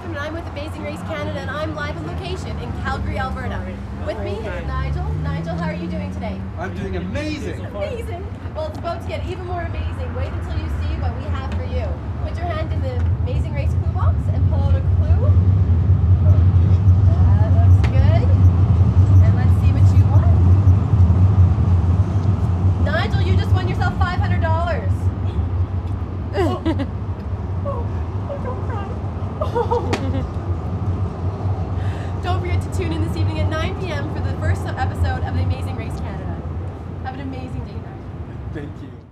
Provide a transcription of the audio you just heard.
Catherine and I'm with Amazing Race Canada and I'm live on location in Calgary, Alberta. With me is Nigel. Nigel, how are you doing today? I'm doing amazing. Amazing. Well, it's about to get even more amazing. Wait until you see what we have for you. Put your hand in the Amazing Race clue box and pull out a clue. That looks good. And let's see what you won. Nigel, you just won yourself $500. Don't forget to tune in this evening at 9 p.m. for the first episode of The Amazing Race Canada. Have an amazing day, Nigel. Thank you.